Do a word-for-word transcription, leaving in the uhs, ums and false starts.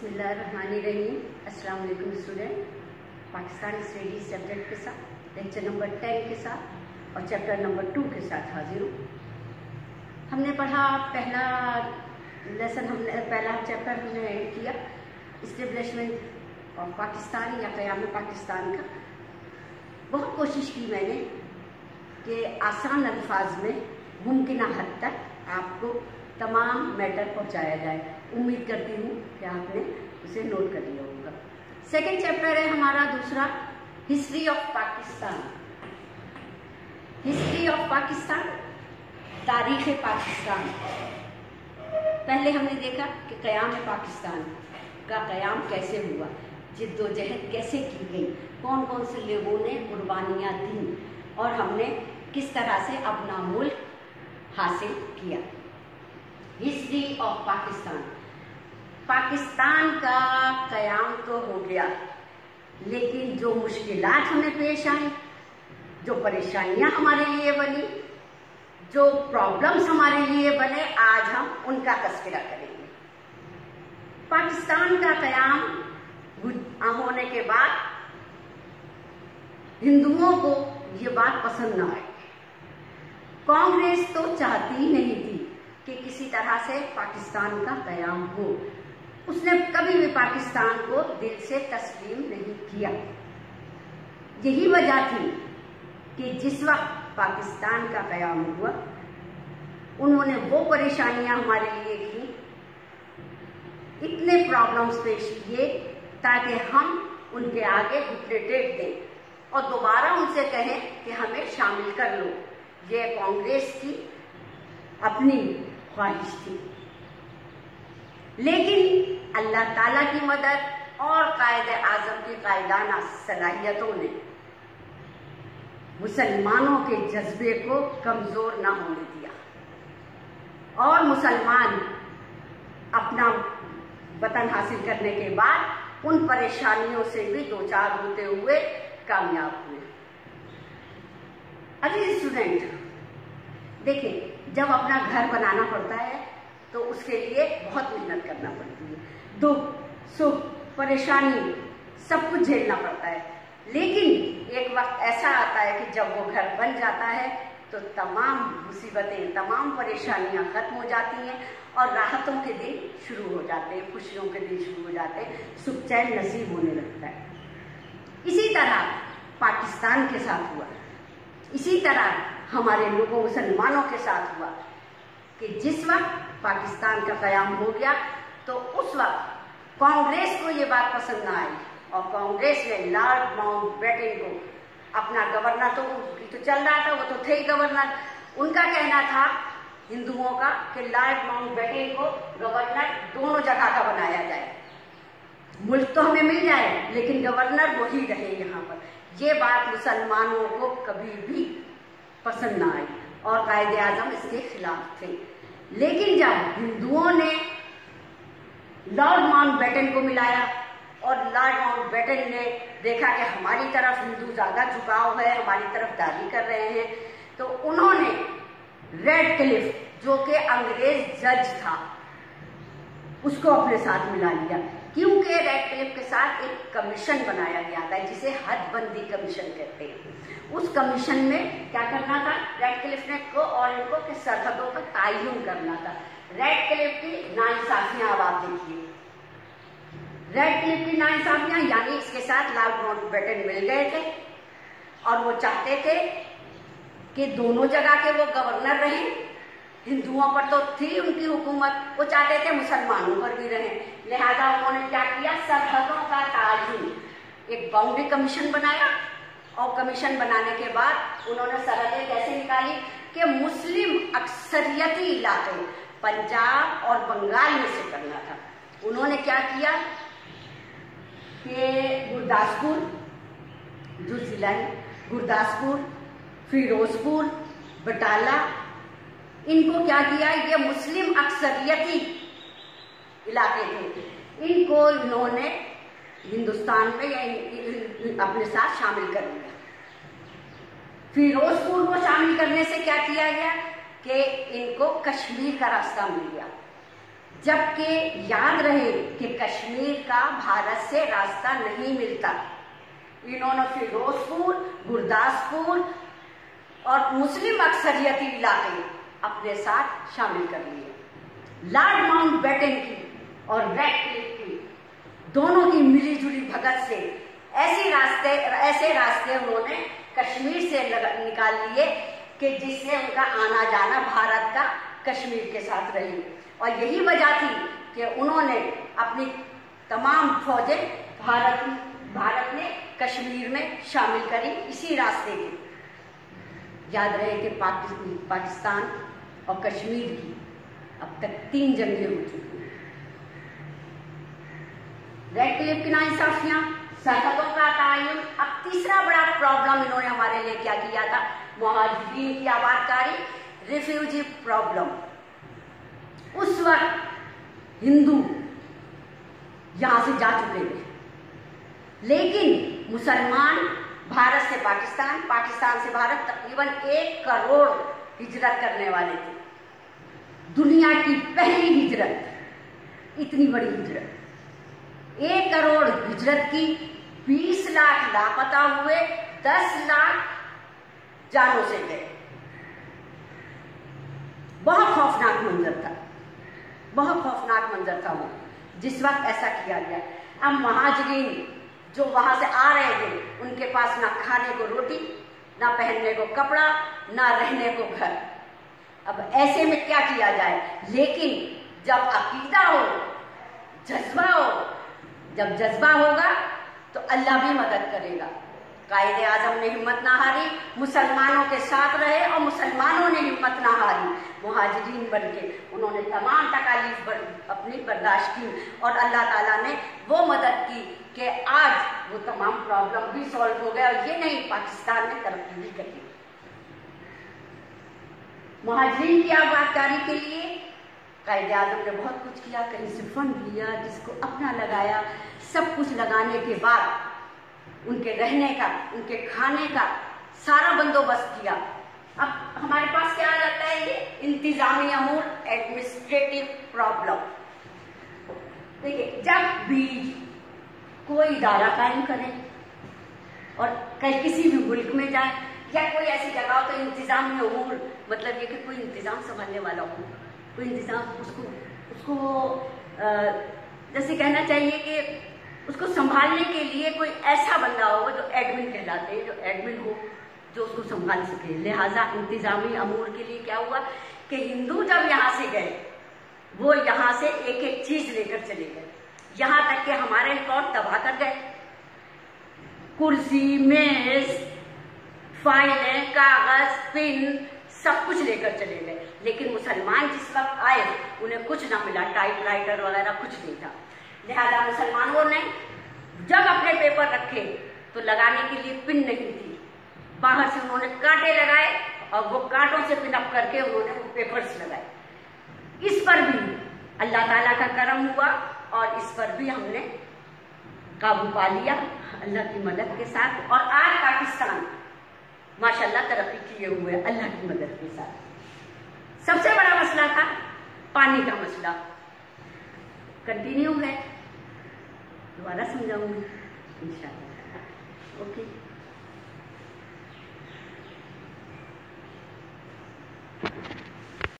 बिस्मिल्लाहिर्रहमानिर्रहीम। अस्सलाम वालेकुम स्टूडेंट। पाकिस्तानी स्टडीज सब्जेक्ट के साथ लेक्चर नंबर टेन के साथ और चैप्टर नंबर टू के साथ हाजिर हूँ। हमने पढ़ा पहला लेसन, हमने पहला चैप्टर हमने एंड किया इस्टेब्लिशमेंट ऑफ पाकिस्तान या क़याम पाकिस्तान का। बहुत कोशिश की मैंने कि आसान अल्फाज में मुमकिन हद तक आपको तमाम मैटर पहुंचाया जाए। उम्मीद करती हूँ कि आपने उसे नोट कर लिया होगा। सेकंड चैप्टर है हमारा दूसरा, history of Pakistan. History of Pakistan, तारीख पाकिस्तान। पहले हमने देखा कि क़याम पाकिस्तान का क़याम कैसे हुआ, जिद्दोजहद कैसे की गई, कौन कौन से लोगों ने कुर्बानियाँ दी और हमने किस तरह से अपना मुल्क हासिल किया। History of Pakistan. पाकिस्तान का क़याम तो हो गया, लेकिन जो मुश्किलात हमें पेश आई, जो परेशानियां हमारे लिए बनी, जो प्रॉब्लम्स हमारे लिए बने, आज हम उनका तस्करा करेंगे। पाकिस्तान का क़याम होने के बाद हिंदुओं को ये बात पसंद न आई। कांग्रेस तो चाहती ही नहीं थी कि किसी तरह से पाकिस्तान का क़याम हो। उसने कभी भी पाकिस्तान को दिल से तस्लीम नहीं किया। यही वजह थी कि जिस वक्त पाकिस्तान का क़याम हुआ, उन्होंने वो परेशानियां हमारे लिए की, इतने प्रॉब्लम्स पेश किए ताकि हम उनके आगे घुटने टेक दें और दोबारा उनसे कहें कि हमें शामिल कर लो। ये कांग्रेस की अपनी ख्वाहिश थी, लेकिन अल्लाह ताला की मदद और कायदे आज़म की कायदाना सलाहियतों ने मुसलमानों के जज्बे को कमजोर न होने दिया और मुसलमान अपना वतन हासिल करने के बाद उन परेशानियों से भी दो चार होते हुए कामयाब हुए। अजीज स्टूडेंट, देखिए, जब अपना घर बनाना पड़ता है तो उसके लिए बहुत मेहनत करना पड़ती है, दुख सुख परेशानी सब कुछ झेलना पड़ता है। लेकिन एक वक्त ऐसा आता है कि जब वो घर बन जाता है तो तमाम मुसीबतें, तमाम परेशानियां खत्म हो जाती हैं और राहतों के दिन शुरू हो जाते हैं, खुशियों के दिन शुरू हो जाते हैं, सुख चैन नसीब होने लगता है। इसी तरह पाकिस्तान के साथ हुआ, इसी तरह हमारे लोगों मुसलमानों के साथ हुआ कि जिस वक्त पाकिस्तान का क़याम हो गया तो उस वक्त कांग्रेस को ये बात पसंद ना आई और कांग्रेस ने लॉर्ड माउंटबेटन को अपना गवर्नर, तो तो चल रहा था, वो तो थे ही गवर्नर। उनका कहना था हिंदुओं का कि लॉर्ड माउंटबेटन को गवर्नर दोनों जगह का बनाया जाए, मुल्क तो हमें मिल जाए लेकिन गवर्नर वही रहे यहाँ पर। ये बात मुसलमानों को कभी भी पसंद ना आई और कायदे आज़म इसके खिलाफ थे। लेकिन जब हिंदुओं ने लॉर्ड माउंटबेटन को मिलाया और लॉर्ड माउंटबेटन ने देखा कि हमारी तरफ हिंदू ज्यादा झुकाव है, हमारी तरफदारी कर रहे हैं, तो उन्होंने रेडक्लिफ, जो कि अंग्रेज जज था, उसको अपने साथ मिला लिया। क्योंकि रेडक्लिफ के साथ एक कमीशन बनाया गया था जिसे हदबंदी कमीशन कहते हैं। उस कमीशन में क्या करना था रेडक्लिफ ने को और इनको कि सरहदों का तायुन करना था। रेडक्लिफ की नाइंसाफियां अब आप देखिए, रेडक्लिफ की नाइंसाफियां, यानी इसके साथ लॉर्ड माउंटबेटन मिल गए थे और वो चाहते थे कि दोनों जगह के वो गवर्नर रहें। हिंदुओं पर तो थी उनकी हुकूमत, वो चाहते थे मुसलमानों पर भी रहे। लिहाजा उन्होंने क्या किया, सरहदों का तायुन, एक बाउंड्री कमीशन बनाया और कमीशन बनाने के बाद उन्होंने सरहदें कैसे निकाली कि मुस्लिम अक्सरियती इलाके पंजाब और बंगाल में से करना था। उन्होंने क्या किया कि गुरदासपुर, जो जिला है गुरदासपुर, फिरोजपुर, बटाला, इनको क्या किया, ये मुस्लिम अक्सरियती इलाके थे, इनको इन्होंने हिंदुस्तान में या अपने साथ शामिल कर लिया। फिरोजपुर को शामिल करने से क्या किया गया कि इनको कश्मीर का रास्ता मिल गया। जबकि याद रहे कि कश्मीर का भारत से रास्ता नहीं मिलता। इन्होंने फिरोजपुर, गुरदासपुर और मुस्लिम अक्सरियती इलाके अपने साथ शामिल कर लिए। लॉर्ड माउंटबेटन की और रैटक्लिफ की दोनों की मिलीजुली भगत से ऐसे रास्ते ऐसे रास्ते उन्होंने कश्मीर से निकाल लिए कि जिससे उनका आना जाना भारत का कश्मीर के साथ रही। और यही वजह थी कि उन्होंने अपनी तमाम फौजें भारत भारत ने कश्मीर में शामिल करी इसी रास्ते की। याद रहे कि पाकिस्तान पाकिस्तान और कश्मीर की अब तक तीन जंगें हो चुकी हैं। रैटक्लिफ की नाइंसाफियां, सरहदों का तयन। अब तीसरा बड़ा प्रॉब्लम इन्होंने हमारे लिए क्या किया था? मुहाजिरीन की आबादकारी, रिफ्यूजी प्रॉब्लम। उस वक्त हिंदू यहां से जा चुके थे, लेकिन मुसलमान भारत से पाकिस्तान, पाकिस्तान से भारत तकरीबन एक करोड़ हिजरत करने वाले थे। दुनिया की पहली हिजरत, इतनी बड़ी हिजरत। एक करोड़ हिजरत की, बीस लाख लापता हुए, दस लाख जानों से गए। बहुत खौफनाक मंजर था, बहुत खौफनाक मंजर था वो जिस वक्त ऐसा किया गया। अब महाजरीन जो वहां से आ रहे थे, उनके पास ना खाने को रोटी, ना पहनने को कपड़ा, ना रहने को घर। अब ऐसे में क्या किया जाए? लेकिन जब अकीदा हो, जज्बा हो, जब जज्बा होगा तो अल्लाह भी मदद करेगा। कायदे आजम ने हिम्मत ना हारी, मुसलमानों के साथ रहे और मुसलमानों ने हिम्मत ना हारी। मुहाजिरीन बनके उन्होंने तमाम तकालीफ बर, अपनी बर्दाश्त की और अल्लाह ताला ने वो मदद की कि आज वो तमाम प्रॉब्लम भी सॉल्व हो गया। और ये नहीं, पाकिस्तान ने तरक्की भी करी। मुहाजिरीन की आबादकारी के लिए कायदे आजम ने बहुत कुछ किया, कहीं से फंड लिया, जिसको अपना लगाया। सब कुछ लगाने के बाद उनके रहने का, उनके खाने का सारा बंदोबस्त किया। अब हमारे पास क्या आ जाता है? ये इंतजामी अमूर, एडमिनिस्ट्रेटिव प्रॉब्लम। देखिए, जब भी कोई इदारा कायम करे और कहीं किसी भी मुल्क में जाए या कोई ऐसी जगह हो, तो इंतजामी अमूर मतलब ये कि कोई इंतजाम संभालने वाला हो, कोई इंतजाम उसको उसको जैसे कहना चाहिए कि उसको संभालने के लिए कोई ऐसा बंदा हो जो एडमिन कहलाते हैं, जो एडमिन हो, जो उसको संभाल सके। लिहाजा इंतजामी अमूर के लिए क्या हुआ कि हिंदू जब यहाँ से गए, वो यहाँ से एक एक चीज लेकर चले गए, यहाँ तक कि हमारे रिकॉर्ड तबाह कर गए। कुर्सी, मेज, फाइलें, कागज, पिन सब कुछ लेकर चले गए। लेकिन मुसलमान जिस वक्त आए उन्हें कुछ ना मिला, टाइपराइटर वगैरह कुछ नहीं था। लिहाजा मुसलमानों ने जब अपने पेपर रखे तो लगाने के लिए पिन नहीं थी। बाहर से उन्होंने कांटे लगाए और वो कांटों से पिन अप करके उन्होंने वो पेपर्स लगाए। इस पर भी अल्लाह ताला का करम हुआ और इस पर भी हमने काबू पा लिया अल्लाह की मदद के साथ। और आज पाकिस्तान माशाल्लाह तरक्की किए हुए अल्लाह की मदद के साथ। सबसे बड़ा मसला था पानी का मसला। कंटिन्यू है, दोबारा समझाऊंगी इंशाअल्लाह। ओके।